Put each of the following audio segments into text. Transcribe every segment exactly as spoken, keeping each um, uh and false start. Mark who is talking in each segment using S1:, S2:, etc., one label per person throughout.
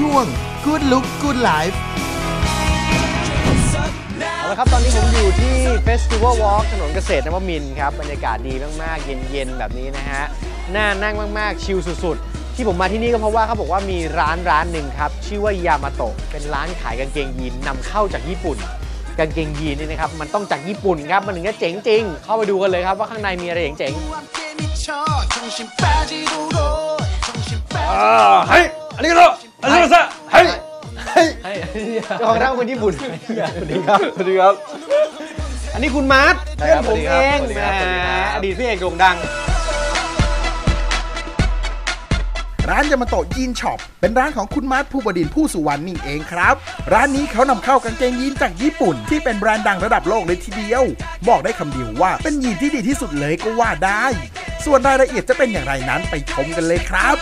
S1: ช่วง Good Look Good Life
S2: เอาละครับตอนนี้ผมอยู่ที่ Festival Walk ถนนเกษตรนวมินทร์ครับบรรยากาศดีมากๆเย็นๆแบบนี้นะฮะน่านั่งมากๆชิลสุดๆที่ผมมาที่นี่ก็เพราะว่าเขาบอกว่ามีร้านร้านหนึ่งครับชื่อว่ายามาโตะเป็นร้านขายกางเกงยีนนำเข้าจากญี่ปุ่นกางเกงยีนนี่นะครับมันต้องจากญี่ปุ่นครับมันถึงจะเจ๋งจริงเข้าไปดูกันเลยครับว่าข้างในมีอะไรเจ๋งๆ
S3: เฮ้ยอันนี้ก็รู้อันนี้ก็ซะเฮ้ยเฮ้ย
S2: เจ้าของร้านคนญี่ปุ่นสวัสดีครับ
S3: สวัสดีครับ
S2: อันนี้คุณมาร์ทเพื่อนผมเองแหมอดีตพี่เอกโด่งดัง
S1: ร้านยามาโตะยีนช็อปเป็นร้านของคุณมาร์ทภูบดินทร์ผู้สุวรรณนี่เองครับร้านนี้เขานำเข้ากางเกงยีนจากญี่ปุ่นที่เป็นแบรนด์ดังระดับโลกเลยทีเดียวบอกได้คำเดียวว่าเป็นยีนที่ดีที่สุดเลยก็ว่าได้ส่วนรายละเอียดจะเป็นอย่างไรนั้นไปชมกันเลยครับ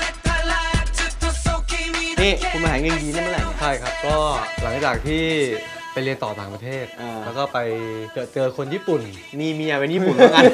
S2: นี่คุณมาหากางเกงยีนได้เมื่อไหร่
S3: ใช่ครับก็หลังจากที่ไปเรียนต่อต่างประเทศแล้วก็ไปเจอเจอคนญี่ปุ่น
S2: มีเมียเป็นญี่ปุ่นเหมือนกัน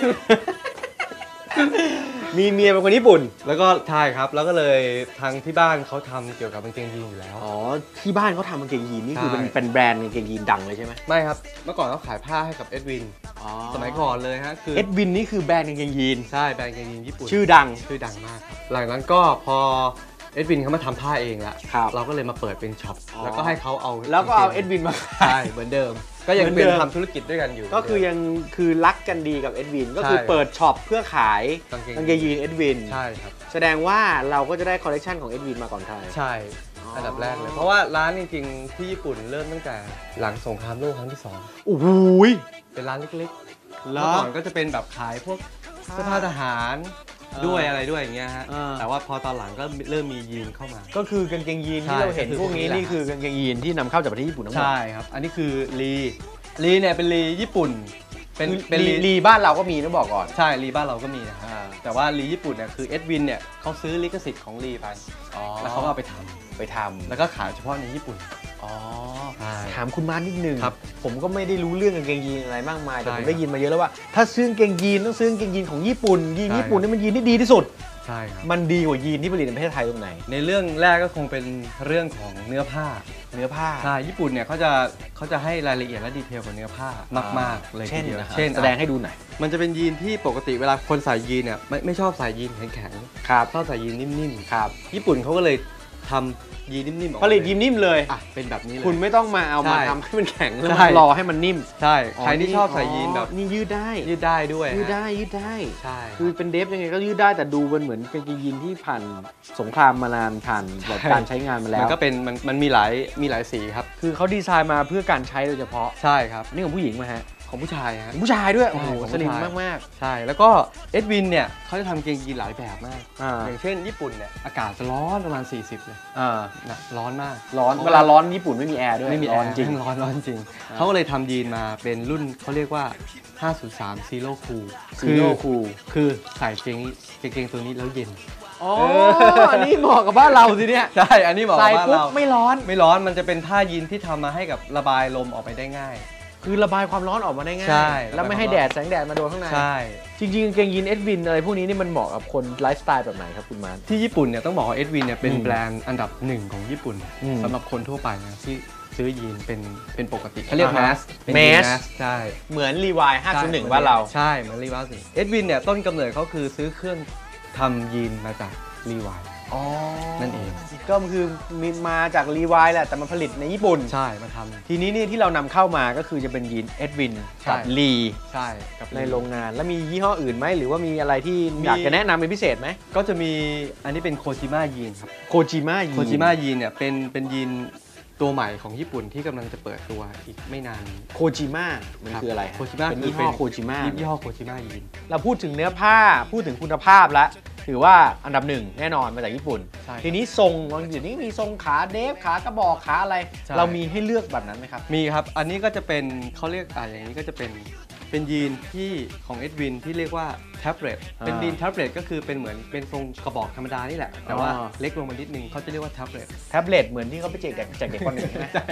S2: มีเมียเป็นคนญี่ปุ่น
S3: แล้วก็ใช่ครับแล้วก็เลยทางที่บ้านเขาทำเกี่ยวกับกางเกงยีนอยู่แล้ว
S2: อ๋อที่บ้านเขาทำกางเกงยีนนี่คือเป็นเป็นแบรนด์กางเกงยีนดังเลยใช่ไหม
S3: ไม่ครับเมื่อก่อนเขาขายผ้าให้กับเอ็ดวินสมัยก่อนเลยฮะคือ
S2: เอ็ดวินนี่คือแบรนด์กางเกงยีน
S3: ใช่แบรนด์กางเกงยีนญี่ปุ่น
S2: ชื่อดัง
S3: ชื่อดังมากครับหลังนั้นก็พอเอ็ดวินเขามาทำผ้าเองแล้วเราก็เลยมาเปิดเป็นช็อปแล้วก็ให้เขาเอา
S2: แล้วก็เอาเอ็ดวินมา
S3: ใช่เหมือนเดิมก็ยังเป็นทำธุรกิจด้วยกันอยู่
S2: ก็คือยังคือรักกันดีกับเอ็ดวินก็คือเปิดช็อปเพื่อขายกางเกงยีนเอ็ดวิน
S3: ใช่ครับ
S2: แสดงว่าเราก็จะได้คอลเลคชันของเอ็ดวินมาก่อนใคร
S3: ใช่อันดับแรกเลยเพราะว่าร้านจริงๆที่ญี่ปุ่นเริ่มตั้งแต่หลังสงครามโลกครั้งที่สอง
S2: โอ้โห
S3: เป็นร้านเล็กๆเมื่อก่อนก็จะเป็นแบบขายพวกเสื้อผ้าทหารด้วยอะไรด้วยอย่างเงี้ยฮะแต่ว่าพอตอนหลังก็เริ่มมียีนเข้ามา
S2: ก็คือกางเกงยีนที่เราเห็นพวกนี้นี่คือกางเกงยีนที่นำเข้าจากประเทศญี่ปุ่นทั้งหมด
S3: ใช่ครับอันนี้คือลีลีเนี่ยเป็นลีญี่ปุ่น
S2: เป็นเป็นลีบ้านเราก็มีนะบอกก่อน
S3: ใช่ลีบ้านเราก็มีนะแต่ว่าลีญี่ปุ่นเนี่ยคือเอ็ดวินเนี่ยเขาซื้อลิขสิทธิ์ของลีไปแล้วเขาก็เอาไปทำ
S2: ไปทำ
S3: แล้วก็ขายเฉพาะในญี่ปุ่น
S2: อ๋อถามคุณมานิดนึงผมก็ไม่ได้รู้เรื่องกางเกงยีนอะไรมากมายแต่ผมได้ยินมาเยอะแล้วว่าถ้าซื้อกางเกงยีนต้องซื้อกางเกงยีนของญี่ปุ่นยีนญี่ปุ่นนี่มันยีนที่ดีที่สุด
S3: ใช่ครับ
S2: มันดีกว่ายีนที่ผลิตในประเทศไทยตรงไหน
S3: ในเรื่องแรกก็คงเป็นเรื่องของเนื้อผ้า
S2: เนื้อผ้า
S3: ใช่ญี่ปุ่นเนี่ยเขาจะเขาจะให้รายละเอียดและดีเทลของเนื้อผ้ามากๆเลยทีเดียว
S2: เช่นแสดงให้ดูหน่อย
S3: มันจะเป็นยีนที่ปกติเวลาคนใส่ยีนเนี่ยไม่ไม่ชอบใส่ยีนแข็ง
S2: ๆครับ
S3: ชอบใส่ยีนนิ่มๆครับญี่ปุ่นเขาก็เลยทำยีนนิ่มๆ
S2: ผลิตยีนนิ่มเลย
S3: อ่ะเป็นแบบนี้เลย
S2: คุณไม่ต้องมาเอามาทำให้มันแข็งแล้วมารอให้มันนิ่ม
S3: ใช่ใครที่ชอบใส่ยีนแบบ
S2: นี่ยืดได้
S3: ยืดได้ด้วย
S2: ยืดได้ยืดได้
S3: ใช่
S2: คือเป็นเดฟยังไงก็ยืดได้แต่ดูมันเหมือนกางเกงยีนที่ผ่านสงครามมานานผ่านแบบการใช้งานมาแล้ว
S3: มันก็เป็นมันมันมีหลายมีหลายสีครับ
S2: คือเขาดีไซน์มาเพื่อการใช้โดยเฉพาะ
S3: ใช่ครับ
S2: นี่ของผู้หญิงไหมฮะ
S3: ของผู้ชายฮะ
S2: ผู้ชายด้วยโอ้โหสลิมมากมาก
S3: ใช่แล้วก็เอ็ดวินเนี่ยเขาจะทำเกงยีนหลายแบบมากอย่างเช่นญี่ปุ่นเนี่ยอากาศจะร้อนประมาณสี่สิบเลย
S2: อ่า
S3: ร้อนมาก
S2: ร้อนเวลาร้อนญี่ปุ่นไม่มีแอร์ด้วย
S3: ไม่มีแอร์จริงร้อนร้อนจริงเขาก็เลยทำยีนมาเป็นรุ่นเขาเรียกว่าห้าศูนย์สาม Zero Cool
S2: Zero Cool
S3: คือใส่เกงเกงตัวนี้แล้วเย็น
S2: อ๋ออันนี้เหมาะกับบ้านเราสิเนี่ย
S3: ใช่อันนี้เหมาะกับบ้านเรา
S2: ไม่ร้อน
S3: ไม่ร้อนมันจะเป็นผ้ายีนที่ทำมาให้กับระบายลมออกไปได้ง่าย
S2: คือระบายความร้อนออกมาได้ง่ายแล้วไม่ให้แดดแสงแดดมาโดนข้างใน
S3: ใช่
S2: จริงๆกางเกงยีนเอ็ดวินอะไรพวกนี้นี่มันเหมาะกับคนไลฟ์สไตล์แบบไหนครับคุณมาร์ท
S3: ที่ญี่ปุ่นเนี่ยต้องบอกว่าเอ็ดวินเนี่ยเป็นแบรนด์อันดับหนึ่งของญี่ปุ่นสำหรับคนทั่วไปนะที่ซื้อยีนเป็นเป็นปกติเขาเรียกแมส
S2: แมส
S3: ใช่
S2: เหมือนรีวายห้าศูนย์หนึ่งบ้านเรา
S3: ใช่เหมือนรีวายเอ็ดวินเนี่ยต้นกำเนิดเขาคือซื้อเครื่องทำยีนมาจากรีวายนั่นเอง
S2: ก็คือมีมาจากรีวายแหละแต่มันผลิตในญี่ปุ่น
S3: ใช่มาทำ
S2: ทีนี้นี่ที่เรานำเข้ามาก็คือจะเป็นยีนเอ็ดวินกับลี
S3: ใช่
S2: กับในโรงงานแล้วมียี่ห้ออื่นไหมหรือว่ามีอะไรที่อยากจะแนะนำเป็นพิเศษไหม
S3: ก็จะมีอันนี้เป็นโคจิมะยีนครับ
S2: โคจิมะยีน
S3: โคจิมะยีนเนี่ยเป็นเป็นยีนตัวใหม่ของญี่ปุ่นที่กำลังจะเปิดตัวอีกไม่นาน
S2: โคจิมะมันคืออะไร
S3: โคจิมะ
S2: เป็นยี่ห้อโคจิมะ
S3: ยี่ห้อโคจิมะยีน
S2: เราพูดถึงเนื้อผ้าพูดถึงคุณภาพแล้วถือว่าอันดับหนึ่งแน่นอนมาจากญี่ปุ่นทีนี้ทรงบางทีนี้มีทรงขาเดฟขากระบอกขาอะไรเรามีให้เลือกแบบนั้นไหมครับ
S3: มีครับอันนี้ก็จะเป็นเขาเรียกอ่าอย่างนี้ก็จะเป็นเป็นยีนที่ของเอ็ดวินที่เรียกว่าแท็บเล็ตเป็นยีนแท็บเล็ตก็คือเป็นเหมือนเป็นทรงกระบอกธรรมดานี่แหละแต่ว่าเล็กลงมานิดนึงเขาจะเรียกว่าแท็บเล็ต
S2: แท็บเล็ตเหมือนที่เขาไปแจกแจกเด็กคนหนึ่งใช่ไหม
S3: ใช่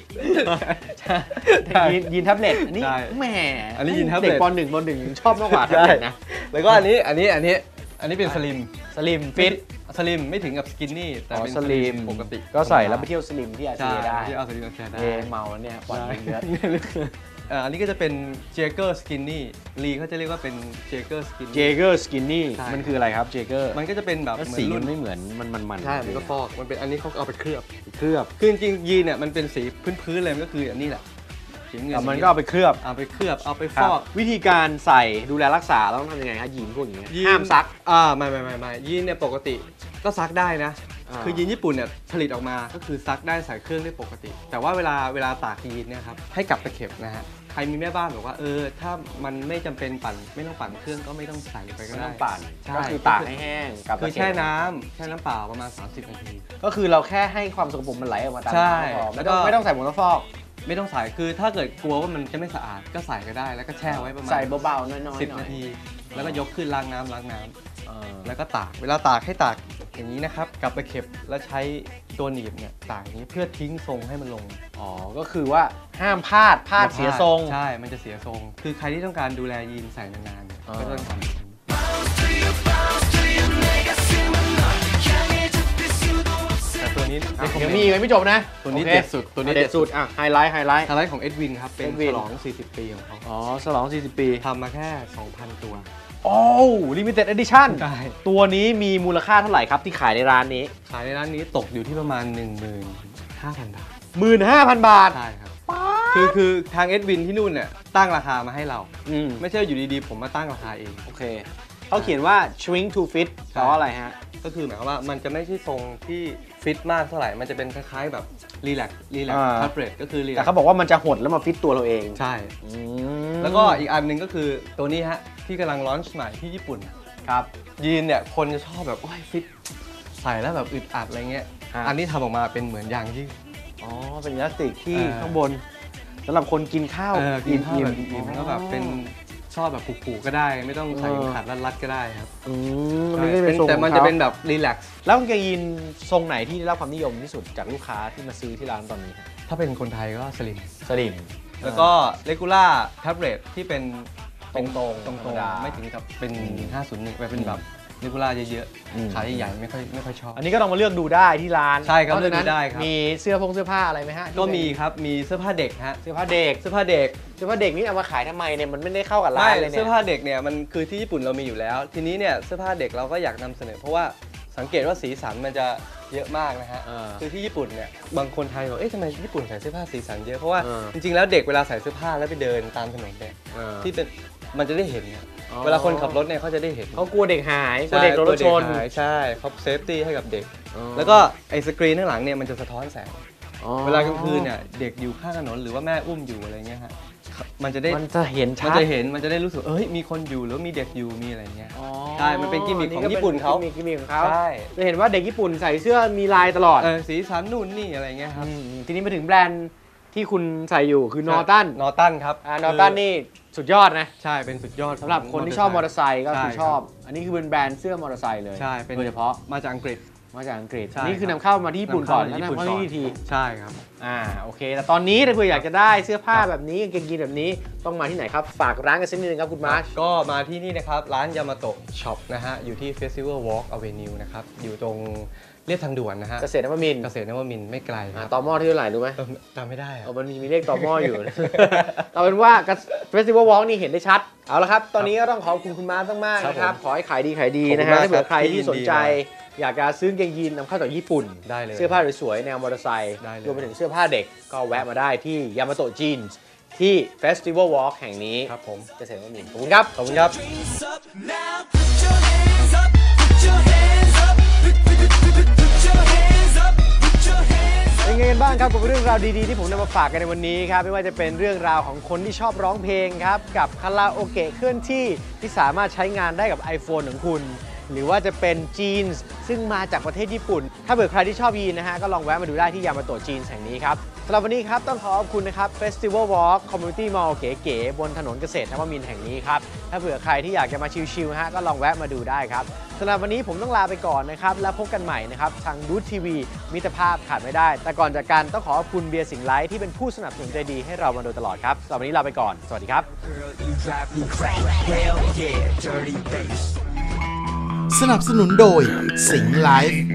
S2: ใช่ยีนแท็บเล็ตอันนี้แหม
S3: อันนี้ยีนแท็บเล็ต
S2: เด็กป.หนึ่งป.หนึ่งชอบมากกว่าแท็บเล็ตนะ
S3: แล้วก็อันนี้อันนี้อันนี้อันนี้เป็นสลิม
S2: สลิมฟิต
S3: สลิมไม่ถึงกับสกินนี่แต่เป็น
S2: สลิม
S3: ปกติ
S2: ก็ใส่แล้วไปเที่ยวสลิมที่อาเซี
S3: ใช่
S2: ยได้
S3: ที่เอาสลิมอาเซียได้
S2: เอเมาแล้วเนี่ยปล่อยเยอะ
S3: อ่าอันนี้ก็จะเป็นเจเกอร์สกินนี่ลีเขาจะเรียกว่าเป็นเจเกอร์สกิน
S2: เจเกอร์สกินนี่
S3: ใช่
S2: มันคืออะไรครับเจเกอร์
S3: มันก็จะเป็นแบบ
S2: แล้ว
S3: เหมือ
S2: สี
S3: นรุ่
S2: มัน นไม่เหมือนมันมันมัน
S3: ใช่มันก็ฟอกมันเป็นอันนี้เขาเอาไปเคลือบ
S2: เคลือบ
S3: คือจริงๆยีนเนี่ยมันเป็นสีพื้นๆเลยมันก็คืออันนี้แหละสีเงิน
S2: แต่มันก็เอาไปเคลือบ
S3: เอาไปเคลือบเอาไปฟ
S2: ครับ
S3: อก
S2: วิธีการใส่ดูแลรักษาต้องทำยังไงครับยีนพวกอย่างเงี้ย
S3: ยีน
S2: ห้ามซัก
S3: อ่าไม่ไม่ไม่ไม่ยีนเนี่ยปกติก็ซักได้นะ
S2: อ่า
S3: คือยีนญี่ปุ่นเนี่ยผลิตออกมาก็คือซักได้ใส่เครื่องได้ปกติ แต่ว่าเวลาเวลาตากยีนเนี่ยครับให้กลับตะเข็บนะฮะใครมีแม่บ้านบอกว่าเออถ้ามันไม่จำเป็นปั่นไม่ต้องปั่นเครื่องก็ไม่ต้องใส่ไปก็
S2: ไม่
S3: ได้
S2: ต้องปั่น
S3: ใช่
S2: ก็คือตากให้แห้งกับ
S3: คือแช่น้ำแช่น้ำเปล่าประมาณ สามสิบ นาที
S2: ก็คือเราแค่ให้ความสกปรกมันไหลออกมาตาม
S3: ใช่
S2: น้ำพอ
S3: แล้
S2: ไม่
S3: วก็
S2: ต้องไม่ต้องใส่ผงซักฟอก
S3: ไม่ต้องใส่คือถ้าเกิดกลัวว่ามันจะไม่สะอาดก็ใส่ก็ได้แล้วก็แช่ไว้ประมาณ
S2: ใส่เบาๆน้อยๆ
S3: สิบ
S2: หน่อย
S3: นาที แล้วก็ยกขึ้นล้างน้ำล้างน้ำ
S2: เออ
S3: แล้วก็ตากเวลาตากให้ตากอย่างนี้นะครับกลับไปเข็บแล้วใช้ตัวหนีบเนี่ยตากอย่างนี้เพื่อทิ้งทรงให้มันลง
S2: อ๋อก็คือว่าห้ามพลาดพลาดเสียทรง
S3: ใช่มันจะเสียทรง คือใครที่ต้องการดูแลยีนใส่นานๆเนี่ย
S2: อ่า
S3: ก็ต้องทำ แต่ตัวนี้
S2: อ่ะยังมีอีกไหมไม่จบนะ
S3: ตัวนี้
S2: โอค
S3: เด็ดสุดตัวนี้
S2: เด็ดสุดอ่ะไฮไลท์ไฮไลท์
S3: ไฮไลท์ของเอ็ดวินครับ เป็น
S2: Edwin
S3: ฉลอง สี่สิบ ปีของเขา
S2: อ๋อฉลองสี่สิบปี
S3: ทำมาแค่ สองพัน ตัว
S2: โอ้ลิมิเต็ดเอดิชั่น
S3: ใช่
S2: ตัวนี้มีมูลค่าเท่าไหร่ครับที่ขายในร้านนี้
S3: ขายในร้านนี้ตกอยู่ที่ประมาณ หนึ่งหมื่นห้าพัน บาท
S2: หมื่นห้าพันบาท
S3: ใช่ครับ คือคือทางเอ็ดวินที่นู่นเนี่ยตั้งราคามาให้เรา
S2: อืม
S3: ไม่ใช่อยู่ดีๆ ผมมาตั้งราคาเอง
S2: โอเคเขาเขียนว่า shrink to fit แปลว่าอะไรฮะ
S3: ก็คือหมายความว่ามันจะไม่ใช่ทรงที่ฟิตมากเท่าไหร่ มันจะเป็นคล้ายๆแบบรีแลกซ์รีแลกซ์
S2: อ่า
S3: ทับเบรดก็คือรีแล
S2: แต่
S3: ก
S2: เขา
S3: ซ์
S2: บอกว่ามันจะหดแล้วมาฟิตตัวเราเอง
S3: ใช่
S2: อืม
S3: แล้วก็อีกอันหนึ่งก็คือตัวนี้ฮะ ที่กำลังลอนช์ใหม่ที่ญี่ปุ่น
S2: ครับ
S3: ยีนเนี่ย คนจะชอบแบบโอ้ยฟิตใส่แล้วแบบอึดอัดอะไรเงี้ย
S2: ฮะ
S3: อันนี้ทำออกมาเป็นเหมือนยางยืด
S2: อ๋อเป็นพลาสติกที่
S3: เออ
S2: ข้างบนสำหรับคนกินข้าว
S3: เออกินข้าวแบบอิ่ม
S2: ๆ
S3: ๆแล้วแบบเป็นชอบแบบผูกๆก็ได้ ไม่ต้องใส่
S2: เออ
S3: ขัดรัดๆก็ได้ครับ
S2: อืม
S3: ใช่
S2: มันก็จะเป็นทรง
S3: แต่มัน
S2: ของ
S3: จะ
S2: ขา
S3: เป็นแบบรีแลกซ์
S2: แล้วกางเกงยีนทรงไหนที่ได้รับความนิยมที่สุดจากลูกค้าที่มาซื้อที่ร้านตอนนี้ครับ
S3: ถ้าเป็นคนไทยก็สลิม
S2: สลิม
S3: แล้วก็เลกูล่าแท็บเล็ตที่เป็น
S2: ตรงๆ
S3: ตรง
S2: ธรรม
S3: ตรง
S2: ดา
S3: ไม่ถึงกับเป็น
S2: อืม
S3: ห้าศูนย์หนึ่งไปเป็นแบบเลกูล่าเยอะ
S2: อืม
S3: ๆขายใหญ่ๆไม่ค่อยไม่ค่อยชอบ
S2: อันนี้ก็ลองมาเลือกดูได้ที่ร้าน
S3: ใช่ครับ
S2: นอกจากนั้น
S3: เลือกดูได้ครับ
S2: มีเสื้อพงเสื้อผ้าอะไรไหมฮะ
S3: ก็มีครับมีเสื้อผ้าเด็กฮะ
S2: เสื้อผ้าเด็ก
S3: เสื้อผ้าเด็ก
S2: เสื้อผ้าเด็กนี่เอามาขายทำไมเนี่ยมันไม่ได้เข้ากับร้า
S3: ไม่
S2: นเลยเนี่
S3: เสื้อย ผ้าเด็กเนี่ยมันคือที่ญี่ปุ่นเรามีอยู่แล้ว ทีนี้เนี่ยเสื้อผ้าเด็กเราก็อยากนำเสนอ เพราะว่าสังเกตว่าสีสันมันจะเยอะมากนะฮะ
S2: เออ
S3: คือที่ญี่ปุ่นเนี่ยบางคนไทยบอกเอ๊ะทำไมญี่ปุ่นใส่เสื้อผ้าสีสันเยอะเพราะว่า
S2: เออ
S3: จริงๆแล้วเด็กเวลาใส่เสื้อผ้าแล้วไปเดินตามถนนเนี่ย
S2: เออ
S3: ที่เป็นมันจะได้เห็นไง
S2: อ๋อ
S3: เวลาคนขับรถเนี่ยเขาจะได้เห็น
S2: เขากลัวเด็กหายกลัวเด็กโดนรถชน
S3: ใช่กลัวเด็กหายใช่เขาเซฟตี้ให้กับเด็ก
S2: อ๋อ
S3: แล้วก็ไอ้สกรีนข้างหลังเนี่ยมันจะสะท้อนแสง
S2: อ๋อ
S3: เวลากลางคืนเนี่ยเด็กอยู่ข้างถนนหรือว่าแม่อุ้มอยู่อะไรเงี้ยฮะมันจะได้
S2: มันจะเห็น
S3: มัน
S2: ชัด
S3: จะเห็นมันจะได้รู้สึกเอ้ยมีคนอยู่หรือว่ามีเด็กอยู่มีอะไรเงี้ย
S2: อ๋อ
S3: ใช่มันเป็นกิมมิคของญี่ปุ่นเขา
S2: กิมมิคกิมมิคของเขา
S3: ใช่
S2: จะเห็นว่าเด็กญี่ปุ่นใส่เสื้อมีลายตลอด
S3: เออสีสันนู่นนี่อะไรเงี้ยครับ
S2: มทีนี้มาถึงแบรนด์ที่คุณใส่อยู่คือนอตัน
S3: นอตันครับ
S2: อ่านอตันนี่สุดยอดนะ
S3: ใช่เป็นสุดยอด
S2: สำหรับคนที่ชอบมอเตอร์ไซค์ก็คือ
S3: ใ
S2: ชอบ อันนี้คือเป็นแบรนด์เสื้อมอเตอร์ไซค์เลย
S3: ใช่เป็น
S2: โดยเฉพาะ
S3: มาจากอังกฤษ
S2: มาจากอังกฤษ
S3: ใช่
S2: อันนี่คือนำเข้ามาที่ญี่ปุ่นก่อนแล้ว
S3: นำ
S2: นำ
S3: เข้า
S2: เข้า
S3: ที่
S2: ที่
S3: ญี่
S2: ที
S3: ปุ่น ใช่ครับ
S2: อ่าโอเค แต่ตอนนี้ถ้าเผื่ออยากจะได้เสื้อผ้าแบบนี้กางเกงยีนแบบนี้ต้องมาที่ไหนครับฝากร้านกันสักนิดนึงครับคุณมาร์ช
S3: ก็มาที่นี่นะครับ ร้านยามาโตะช็อปนะฮะ อยู่ที่ Festival Walk Avenue นะครับ อยู่ตรงเรียบทางด่วนนะฮะ
S2: เกษตรนวมินทร์
S3: เกษตรนวมินทร์ไม่ไกลค
S2: อ่า
S3: รับ
S2: ต่อหม้อที่เท่าไหร่รู้ไหม
S3: เออจำไม่ได้อะ
S2: เอามันมีมีเลขต่อหม้ออยู่ เอาเป็นว่าเฟสติวัลวอล์กนี่เห็นได้ชัดเอาละครับตอนนี้ก็ต้องขอบคุณคุณมาร์ชมากๆนะครับขอให้ขายดีขายดีนะฮะถ้าเผื่อใครที่สนใจอยากจะซื้อกางเกงยีนนำเข้าจากญี่ปุ่น
S3: ได้เลย
S2: เสื้อผ้าสวยๆแนวมอเตอร์ไซค์
S3: ได้เลย
S2: รวมไปถึงเสื้อผ้าเด็กก็แวะมาได้ที่ยามาโตะจีนส์ที่ Festival Walk แห่งนี้
S3: ครับผม
S2: เกษตรนวมินทร์ขอบคุณครับ
S3: ขอบคุณครับ
S4: Now put your hands up, put your hands up, put, put, put, put, put your hands up, put your hands up.
S2: เป็นไงกันบ้างครับกับเรื่องราวดีๆที่ผมนำมาฝากกันในวันนี้ครับไม่ว่าจะเป็นเรื่องราวของคนที่ชอบร้องเพลงครับกับคาราโอเกะเคลื่อนที่ที่สามารถใช้งานได้กับ iPhone ของคุณ หรือว่าจะเป็นจีนส์ซึ่งมาจากประเทศญี่ปุ่น ถ้าเผื่อใครที่ชอบยีนนะฮะก็ลองแวะมาดูได้ที่ยามาโตะจีนส์แห่งนี้ครับสำหรับวันนี้ครับต้องขอขอบคุณนะครับ Festival Walk Community Mall เก๋ๆบนถนนเกษตรนวมินทร์แห่งนี้ครับถ้าเผื่อใครที่อยากจะมาชิลๆนะฮะก็ลองแวะมาดูได้ครับสำหรับวันนี้ผมต้องลาไปก่อนนะครับแล้วพบกันใหม่นะครับทางดูทีวีมิตรภาพขาดไม่ได้ แต่ก่อนจากกันต้องขอขอบคุณเบียร์สิงห์ไลท์ที่เป็นผู้สนับสนุนใจดีให้เรามาโดยตลอดครับสำหรับวันนี้ลาไปก่อนสวัสดีครับ
S4: Girl, you drive me crazy. Hell yeah, dirty bass.
S1: สนับสนุนโดยสิงห์ไลฟ์